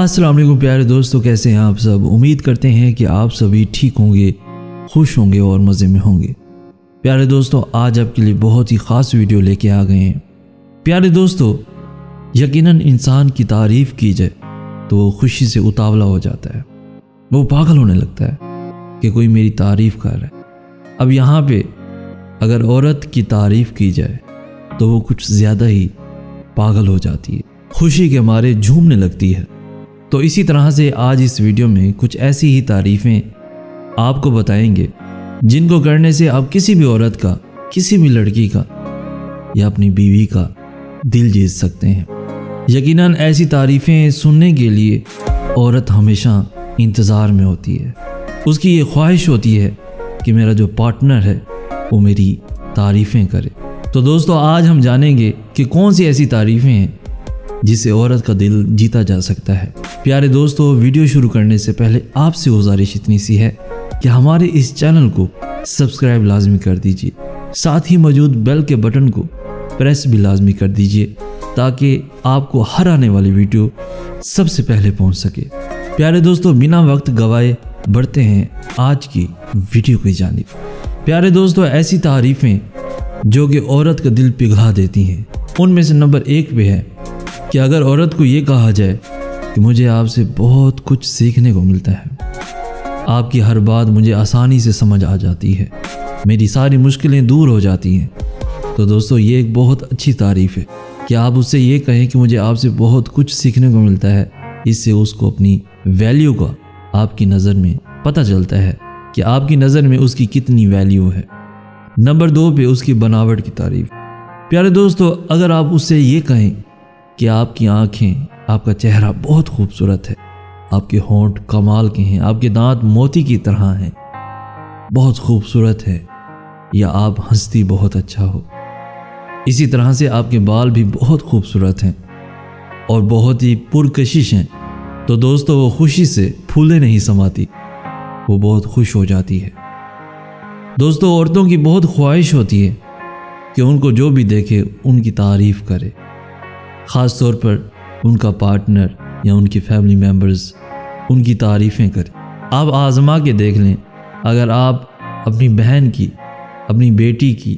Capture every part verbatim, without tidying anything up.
अस्सलाम वालेकुम प्यारे दोस्तों, कैसे हैं आप सब। उम्मीद करते हैं कि आप सभी ठीक होंगे, खुश होंगे और मज़े में होंगे। प्यारे दोस्तों, आज आपके लिए बहुत ही ख़ास वीडियो लेके आ गए हैं। प्यारे दोस्तों, यकीनन इंसान की तारीफ़ की जाए तो वो खुशी से उतावला हो जाता है, वो पागल होने लगता है कि कोई मेरी तारीफ़ कर रहा है। अब यहाँ पे अगर औरत की तारीफ़ की जाए तो वो कुछ ज़्यादा ही पागल हो जाती है, खुशी के मारे झूमने लगती है। तो इसी तरह से आज इस वीडियो में कुछ ऐसी ही तारीफ़ें आपको बताएंगे जिनको करने से आप किसी भी औरत का, किसी भी लड़की का या अपनी बीवी का दिल जीत सकते हैं। यकीनन ऐसी तारीफ़ें सुनने के लिए औरत हमेशा इंतज़ार में होती है। उसकी ये ख्वाहिश होती है कि मेरा जो पार्टनर है वो मेरी तारीफ़ें करे। तो दोस्तों, आज हम जानेंगे कि कौन सी ऐसी तारीफ़ें हैं जिससे औरत का दिल जीता जा सकता है। प्यारे दोस्तों, वीडियो शुरू करने से पहले आपसे गुजारिश इतनी सी है कि हमारे इस चैनल को सब्सक्राइब लाजमी कर दीजिए, साथ ही मौजूद बेल के बटन को प्रेस भी लाजमी कर दीजिए ताकि आपको हर आने वाली वीडियो सबसे पहले पहुंच सके। प्यारे दोस्तों, बिना वक्त गवाए बढ़ते हैं आज की वीडियो की जानिब। प्यारे दोस्तों, ऐसी तारीफ़ें जो कि औरत का दिल पिघला देती हैं, उनमें से नंबर एक पे है कि अगर औरत को ये कहा जाए कि मुझे आपसे बहुत कुछ सीखने को मिलता है, आपकी हर बात मुझे आसानी से समझ आ जाती है, मेरी सारी मुश्किलें दूर हो जाती हैं। तो दोस्तों, ये एक बहुत अच्छी तारीफ़ है कि आप उससे ये कहें कि मुझे आपसे बहुत कुछ सीखने को मिलता है। इससे उसको अपनी वैल्यू का आपकी नज़र में पता चलता है कि आपकी नज़र में उसकी कितनी वैल्यू है। नंबर दो पे उसकी बनावट की तारीफ़। प्यारे दोस्तों, अगर आप उससे ये कहें कि आपकी आँखें, आपका चेहरा बहुत खूबसूरत है, आपके होंठ कमाल के हैं, आपके दांत मोती की तरह हैं, बहुत खूबसूरत है, या आप हंसती बहुत अच्छा हो, इसी तरह से आपके बाल भी बहुत खूबसूरत हैं और बहुत ही पुरकशिश हैं, तो दोस्तों वो खुशी से फूले नहीं समाती, वो बहुत खुश हो जाती है। दोस्तों, औरतों की बहुत ख्वाहिश होती है कि उनको जो भी देखे उनकी तारीफ़ करे, ख़ास तौर पर उनका पार्टनर या उनकी फैमिली मेम्बर्स उनकी तारीफ़ें करें। आप आज़मा के देख लें, अगर आप अपनी बहन की, अपनी बेटी की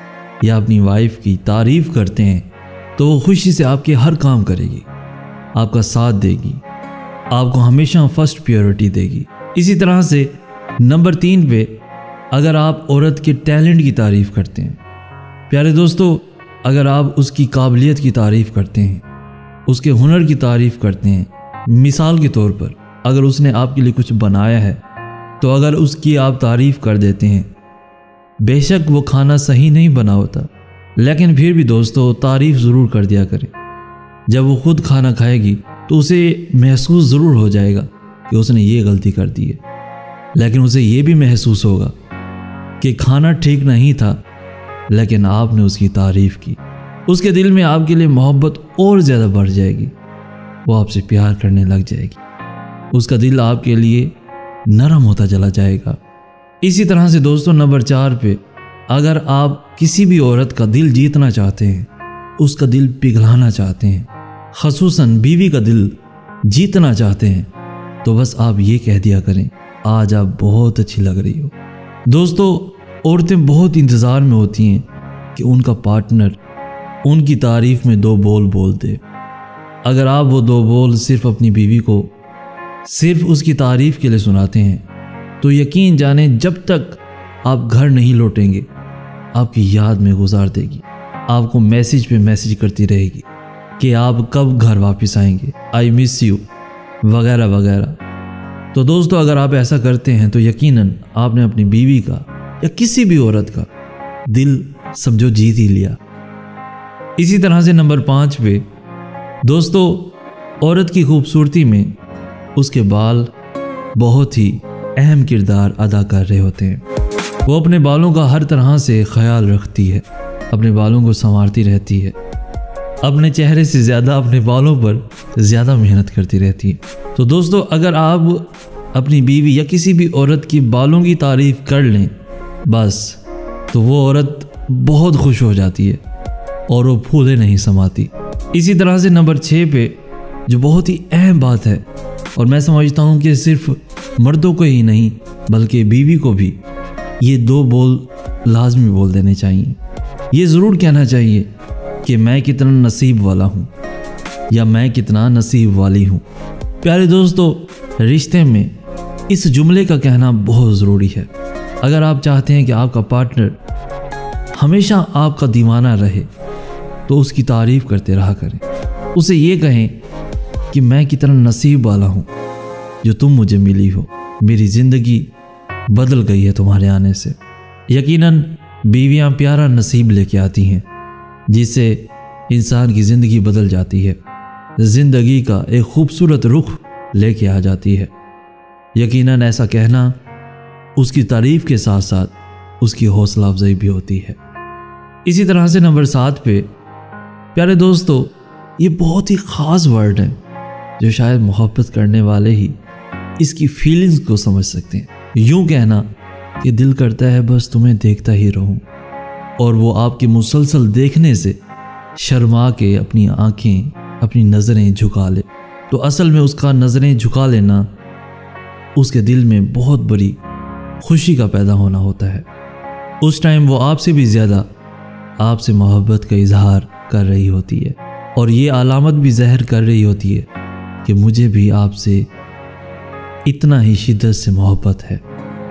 या अपनी वाइफ की तारीफ़ करते हैं तो वो खुशी से आपके हर काम करेगी, आपका साथ देगी, आपको हमेशा फर्स्ट प्रायोरिटी देगी। इसी तरह से नंबर तीन पे अगर आप औरत के टैलेंट की तारीफ़ करते हैं। प्यारे दोस्तों, अगर आप उसकी काबिलियत की तारीफ़ करते हैं, उसके हुनर की तारीफ़ करते हैं, मिसाल के तौर पर अगर उसने आपके लिए कुछ बनाया है तो अगर उसकी आप तारीफ़ कर देते हैं, बेशक वो खाना सही नहीं बना होता, लेकिन फिर भी दोस्तों तारीफ़ ज़रूर कर दिया करें। जब वो खुद खाना खाएगी तो उसे महसूस ज़रूर हो जाएगा कि उसने ये गलती कर दी है, लेकिन उसे ये भी महसूस होगा कि खाना ठीक नहीं था, लेकिन आपने उसकी तारीफ़ की। उसके दिल में आपके लिए मोहब्बत और ज़्यादा बढ़ जाएगी, वो आपसे प्यार करने लग जाएगी, उसका दिल आपके लिए नरम होता चला जाएगा। इसी तरह से दोस्तों, नंबर चार पे अगर आप किसी भी औरत का दिल जीतना चाहते हैं, उसका दिल पिघलाना चाहते हैं, ख़ुसूसन बीवी का दिल जीतना चाहते हैं, तो बस आप ये कह दिया करें, आज आप बहुत अच्छी लग रही हो। दोस्तों, औरतें बहुत इंतज़ार में होती हैं कि उनका पार्टनर उनकी तारीफ़ में दो बोल बोल दे। अगर आप वो दो बोल सिर्फ़ अपनी बीवी को सिर्फ़ उसकी तारीफ़ के लिए सुनाते हैं तो यकीन जाने जब तक आप घर नहीं लौटेंगे आपकी याद में गुजार देगी, आपको मैसेज पे मैसेज करती रहेगी कि आप कब घर वापस आएंगे, आई मिस यू वगैरह वगैरह। तो दोस्तों, अगर आप ऐसा करते हैं तो यकीनन आपने अपनी बीवी का या किसी भी औरत का दिल समझो जीत ही लिया। इसी तरह से नंबर पाँच पे दोस्तों, औरत की खूबसूरती में उसके बाल बहुत ही अहम किरदार अदा कर रहे होते हैं। वो अपने बालों का हर तरह से ख्याल रखती है, अपने बालों को संवारती रहती है, अपने चेहरे से ज़्यादा अपने बालों पर ज़्यादा मेहनत करती रहती है। तो दोस्तों, अगर आप अपनी बीवी या किसी भी औरत की बालों की तारीफ़ कर लें बस, तो वो औरत बहुत खुश हो जाती है और वो फूले नहीं समाती। इसी तरह से नंबर छः पे جو بہت ہی اہم بات ہے، اور میں سمجھتا ہوں کہ صرف مردوں کو ہی نہیں بلکہ بیوی کو بھی یہ دو بول لازمی بول دینے چاہیے۔ یہ ضرور کہنا چاہیے کہ میں کتنا نصیب والا ہوں یا میں کتنا نصیب والی ہوں۔ پیارے دوستو، رشتے میں اس جملے کا کہنا بہت ضروری ہے۔ اگر آپ چاہتے ہیں کہ آپ کا پارٹنر ہمیشہ آپ کا دیوانہ رہے تو اس کی تعریف کرتے رہا کریں، اسے یہ کہیں کہ میں کتنا نصیب والا ہوں جو تم مجھے ملی ہو، میری زندگی بدل گئی ہے تمہارے آنے سے۔ یقیناً بیویاں پیارا نصیب لے کے آتی ہیں جس سے انسان کی زندگی بدل جاتی ہے، زندگی کا ایک خوبصورت رخ لے کے آ جاتی ہے۔ یقیناً ایسا کہنا اس کی تعریف کے ساتھ ساتھ اس کی حوصلہ افزائی بھی ہوتی ہے۔ اسی طرح سے نمبر سات پہ پیارے دوستو، یہ بہت ہی خاص ورڈ ہے جو شاید محبت کرنے والے ہی اس کی فیلنگز کو سمجھ سکتے ہیں۔ یوں کہنا کہ دل کرتا ہے بس تمہیں دیکھتا ہی رہوں، اور وہ آپ کے مسلسل دیکھنے سے شرما کے اپنی آنکھیں اپنی نظریں جھکا لے، تو اصل میں اس کا نظریں جھکا لینا اس کے دل میں بہت بڑی خوشی کا پیدا ہونا ہوتا ہے۔ اس ٹائم وہ آپ سے بھی زیادہ آپ سے محبت کا اظہار کر رہی ہوتی ہے، اور یہ علامت بھی ظاہر کر رہی ہوتی ہے کہ مجھے بھی آپ سے اتنا ہی شدت سے محبت ہے۔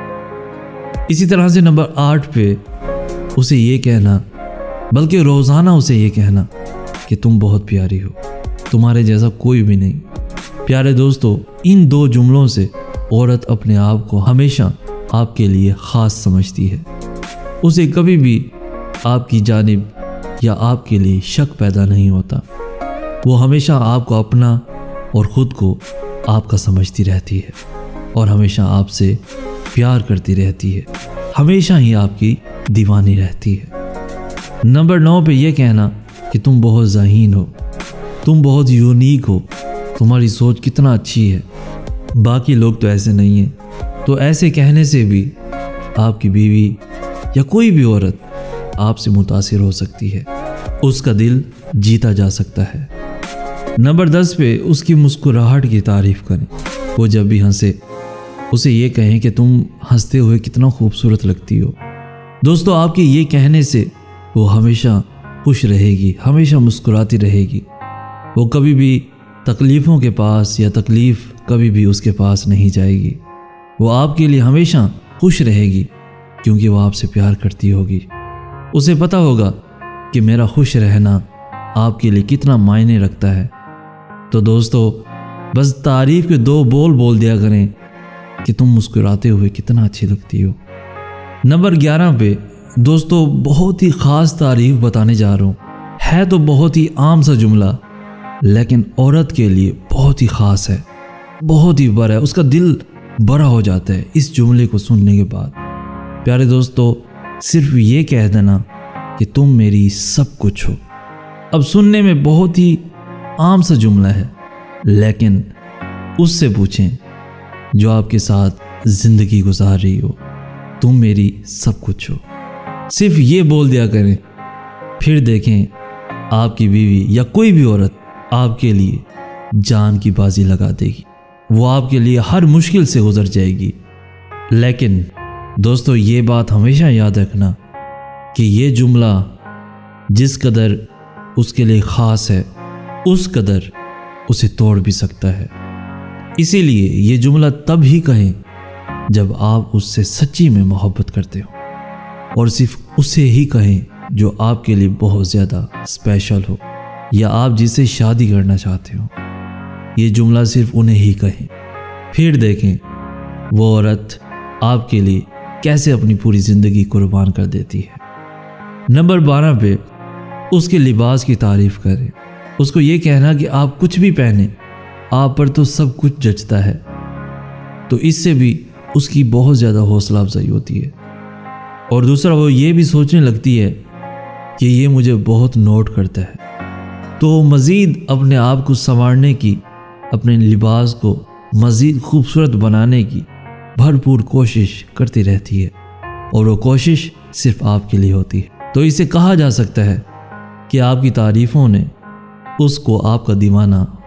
اسی طرح سے نمبر آٹھ پہ اسے یہ کہنا، بلکہ روزانہ اسے یہ کہنا کہ تم بہت پیاری ہو، تمہارے جیسا کوئی بھی نہیں۔ پیارے دوستو، ان دو جملوں سے عورت اپنے آپ کو ہمیشہ آپ کے لیے خاص سمجھتی ہے، اسے کبھی بھی آپ کی جانب یا آپ کے لیے شک پیدا نہیں ہوتا، وہ ہمیشہ آپ کو اپنا اور خود کو آپ کا سمجھتی رہتی ہے، اور ہمیشہ آپ سے پیار کرتی رہتی ہے، ہمیشہ ہی آپ کی دیوانی رہتی ہے۔ نمبر نو پہ یہ کہنا کہ تم بہت ذہین ہو، تم بہت یونیک ہو، تمہاری سوچ کتنا اچھی ہے، باقی لوگ تو ایسے نہیں ہیں۔ تو ایسے کہنے سے بھی آپ کی بیوی یا کوئی بھی عورت آپ سے متاثر ہو سکتی ہے، اس کا دل جیتا جا سکتا ہے۔ نمبر دس پہ اس کی مسکراہٹ کی تعریف کریں، وہ جب بھی ہنسے اسے یہ کہیں کہ تم ہنستے ہوئے کتنا خوبصورت لگتی ہو۔ دوستو، آپ کے یہ کہنے سے وہ ہمیشہ خوش رہے گی، ہمیشہ مسکراتی رہے گی، وہ کبھی بھی تکلیفوں کے پاس یا تکلیف کبھی بھی اس کے پاس نہیں جائے گی، وہ آپ کے لیے ہمیشہ خوش رہے گی کیونکہ وہ آپ سے پیار کرتی ہوگی۔ اسے پتہ ہوگا کہ میرا خوش رہنا آپ کے لیے کتنا معنی رکھتا ہے۔ تو دوستو، بس تعریف کے دو بول بول دیا کریں کہ تم مسکراتے ہوئے کتنا اچھی لگتی ہو۔ نمبر گیارہ پہ دوستو بہت ہی خاص تعریف بتانے جا رہا ہوں، ہے تو بہت ہی عام سا جملہ لیکن عورت کے لیے بہت ہی خاص ہے، بہت ہی بڑا ہے، اس کا دل بڑا ہو جاتا ہے اس جملے کو سننے کے بعد۔ پیارے دوستو، صرف یہ کہہ دینا کہ تم میری سب کچھ ہو۔ اب سننے میں بہت ہی عام سا جملہ ہے لیکن اس سے پوچھیں جو آپ کے ساتھ زندگی گزار رہی ہو، تم میری سب کچھ ہو، صرف یہ بول دیا کریں، پھر دیکھیں آپ کی بیوی یا کوئی بھی عورت آپ کے لیے جان کی بازی لگا دے گی، وہ آپ کے لیے ہر مشکل سے گزر جائے گی۔ لیکن دوستو، یہ بات ہمیشہ یاد رکھنا کہ یہ جملہ جس قدر اس کے لیے خاص ہے اس قدر اسے توڑ بھی سکتا ہے، اسی لیے یہ جملہ تب ہی کہیں جب آپ اس سے سچی میں محبت کرتے ہو، اور صرف اسے ہی کہیں جو آپ کے لیے بہت زیادہ اسپیشل ہو یا آپ جس سے شادی کرنا چاہتے ہو۔ یہ جملہ صرف انہیں ہی کہیں، پھر دیکھیں وہ عورت آپ کے لیے کیسے اپنی پوری زندگی قربان کر دیتی ہے۔ نمبر بارہ پہ اس کے لباس کی تعریف کریں، اس کو یہ کہنا کہ آپ کچھ بھی پہنیں آپ پر تو سب کچھ جچتا ہے، تو اس سے بھی اس کی بہت زیادہ حوصلہ افزائی ہوتی ہے، اور دوسرا وہ یہ بھی سوچنے لگتی ہے کہ یہ مجھے بہت نوٹ کرتا ہے، تو مزید اپنے آپ کو سنوارنے کی، اپنے لباس کو مزید خوبصورت بنانے کی بھرپور کوشش کرتی رہتی ہے، اور وہ کوشش صرف آپ کے لیے ہوتی ہے۔ تو اسے کہا جا سکتا ہے کہ آپ کی تعریفوں نے اس کو آپ کا دیوانہ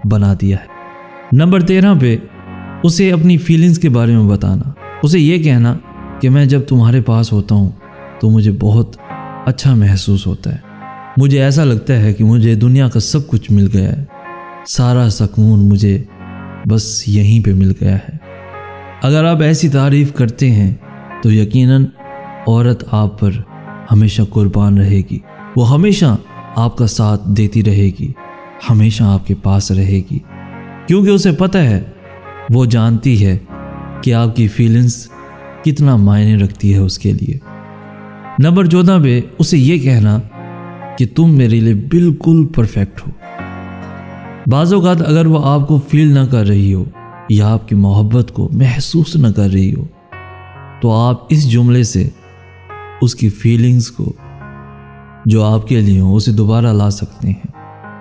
بنا دیا ہے۔ نمبر تیرہ پہ اسے اپنی فیلنگز کے بارے میں بتانا، اسے یہ کہنا کہ میں جب تمہارے پاس ہوتا ہوں تو مجھے بہت اچھا محسوس ہوتا ہے، مجھے ایسا لگتا ہے کہ مجھے دنیا کا سب کچھ مل گیا ہے، سارا سکون مجھے بس یہیں پہ مل گیا ہے۔ اگر آپ ایسی تعریف کرتے ہیں تو یقیناً عورت آپ پر ہمیشہ قربان رہے گی، وہ ہمیشہ آپ کا ساتھ دیتی رہے گی، ہمیشہ آپ کے پاس رہے گی، کیونکہ اسے پتہ ہے، وہ جانتی ہے کہ آپ کی فیلنگز کتنا معنی رکھتی ہے اس کے لیے۔ نمبر چودہ پہ اسے یہ کہنا کہ تم میرے لیے بالکل پرفیکٹ ہو۔ بعض اوقات اگر وہ آپ کو فیل نہ کر رہی ہو یا آپ کی محبت کو محسوس نہ کر رہی ہو تو آپ اس جملے سے اس کی فیلنگز کو جو آپ کے لیے ہوں اسے دوبارہ لا سکتے ہیں۔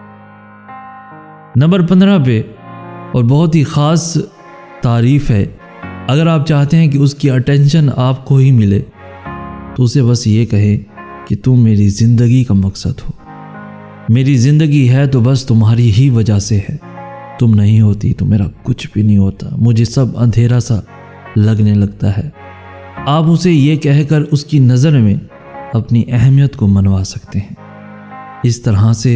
نمبر پندرہ پہ اور بہت ہی خاص تعریف ہے، اگر آپ چاہتے ہیں کہ اس کی اٹینشن آپ کو ہی ملے تو اسے بس یہ کہے کہ تم میری زندگی کا مقصد ہو، میری زندگی ہے تو بس تمہاری ہی وجہ سے ہے، تم نہیں ہوتی تو میرا کچھ بھی نہیں ہوتا، مجھے سب اندھیرا سا لگنے لگتا ہے۔ آپ اسے یہ کہہ کر اس کی نظر میں اپنی اہمیت کو منوا سکتے ہیں، اس طرح سے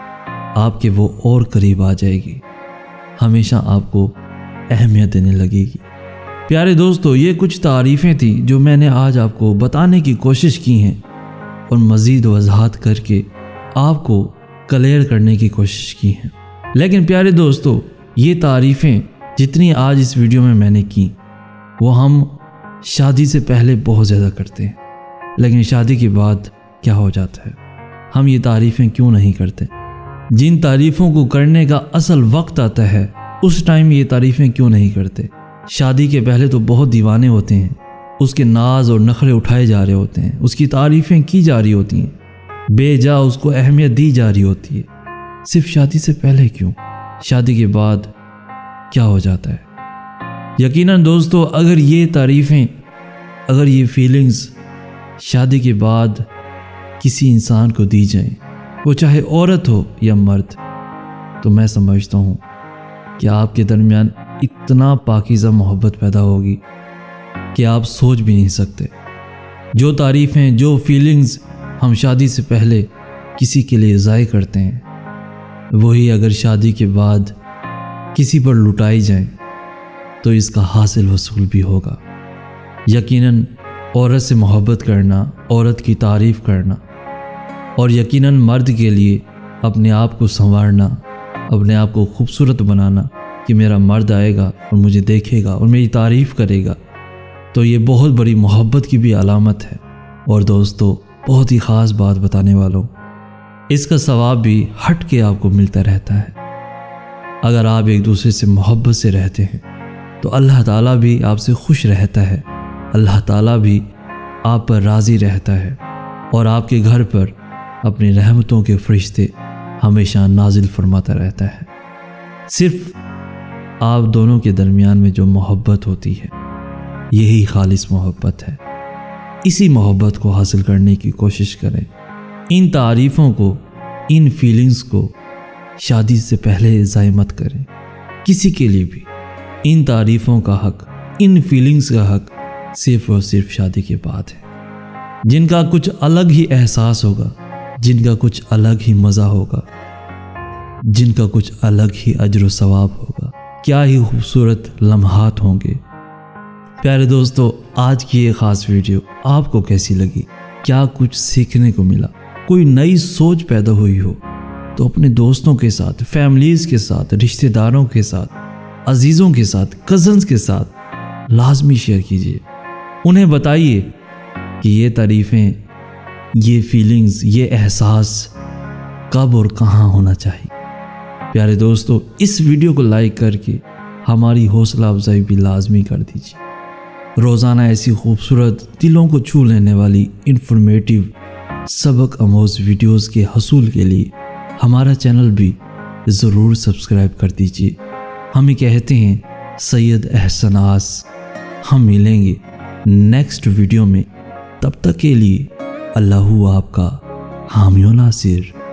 آپ کے وہ اور قریب آ جائے گی، ہمیشہ آپ کو اہمیت دینے لگے گی۔ پیارے دوستو، یہ کچھ تعریفیں تھیں جو میں نے آج آپ کو بتانے کی کوشش کی ہیں اور مزید وضاحت کر کے آپ کو کلیئر کرنے کی کوشش کی ہیں۔ لیکن پیارے دوستو، یہ تعریفیں جتنی آج اس ویڈیو میں میں نے کی وہ ہم شادی سے پہلے بہت زیادہ کرتے ہیں، لیکن شادی کے بعد کیا ہو جاتا ہے؟ ہم یہ تعریفیں کیوں نہیں کرتے؟ جن تعریفوں کو کرنے کا اصل وقت آتا ہے اس ٹائم یہ تعریفیں کیوں نہیں کرتے؟ شادی کے پہلے تو بہت دیوانے ہوتے ہیں، اس کے ناز اور نخرے اٹھائے جا رہے ہوتے ہیں، اس کی تعریفیں کی جا رہی ہوتی ہیں، بے جا اس کو اہمیت دی جا رہی ہوتی ہے۔ صرف شادی سے پہلے کیوں؟ شادی کے بعد کیا ہو جاتا ہے؟ یقیناً دوستو، اگر یہ تعریفیں، اگر یہ فیلنگز شادی کے بعد کسی انسان کو دی جائیں، وہ چاہے عورت ہو یا مرد، تو میں سمجھتا ہوں کہ آپ کے درمیان اتنا پاکیزہ محبت پیدا ہوگی کہ آپ سوچ بھی نہیں سکتے۔ جو تعریفیں، جو فیلنگز ہم شادی سے پہلے کسی کے لیے ضائع کرتے ہیں، وہی اگر شادی کے بعد کسی پر لٹائی جائیں تو اس کا حاصل وصول بھی ہوگا۔ یقیناً عورت سے محبت کرنا، عورت کی تعریف کرنا، اور یقیناً مرد کے لیے اپنے آپ کو سنوارنا، اپنے آپ کو خوبصورت بنانا کہ میرا مرد آئے گا اور مجھے دیکھے گا اور میری تعریف کرے گا، تو یہ بہت بڑی محبت کی بھی علامت ہے۔ اور دوستو، بہت ہی خاص بات بتانے والوں، اس کا ثواب بھی ہٹ کے آپ کو ملتا رہتا ہے۔ اگر آپ ایک دوسرے سے محبت سے رہتے ہیں تو اللہ تعالیٰ بھی آپ سے خوش رہتا ہے، اللہ تعالیٰ بھی آپ پر راضی رہتا ہے، اور آپ کے گھر پر اپنی رحمتوں کے فرشتے ہمیشہ نازل فرماتا رہتا ہے۔ صرف آپ دونوں کے درمیان میں جو محبت ہوتی ہے، یہی خالص محبت ہے۔ اسی محبت کو حاصل کرنے کی کوشش کریں۔ ان تعریفوں کو، ان فیلنگز کو شادی سے پہلے ضائع مت کریں کسی کے لیے بھی۔ ان تعریفوں کا حق، ان فیلنگز کا حق صرف اور صرف شادی کے بعد ہے، جن کا کچھ الگ ہی احساس ہوگا، جن کا کچھ الگ ہی مزہ ہوگا، جن کا کچھ الگ ہی اجر و ثواب ہوگا۔ کیا ہی خوبصورت لمحات ہوں گے۔ پیارے دوستو، آج کی یہ خاص ویڈیو آپ کو کیسی لگی؟ کیا کچھ سیکھنے کو ملا؟ کوئی نئی سوچ پیدا ہوئی ہو تو اپنے دوستوں کے ساتھ، فیملیز کے ساتھ، رشتہ داروں کے ساتھ، عزیزوں کے ساتھ، کزنز کے ساتھ لازمی شیئر کیجیے۔ انہیں بتائیے کہ یہ تعریفیں، یہ فیلنگز، یہ احساس کب اور کہاں ہونا چاہیے۔ پیارے دوستو، اس ویڈیو کو لائک کر کے ہماری حوصلہ افزائی بھی لازمی کر دیجیے۔ روزانہ ایسی خوبصورت، دلوں کو چھو لینے والی، انفارمیٹیو، سبق آموز ویڈیوز کے حصول کے لیے ہمارا چینل بھی ضرور سبسکرائب کر دیجیے۔ ہمیں کہتے ہیں سید احسن آس۔ ہم ملیں گے نیکسٹ ویڈیو میں، تب تک کے لیے اللہ آپ کا حامی و ناصر۔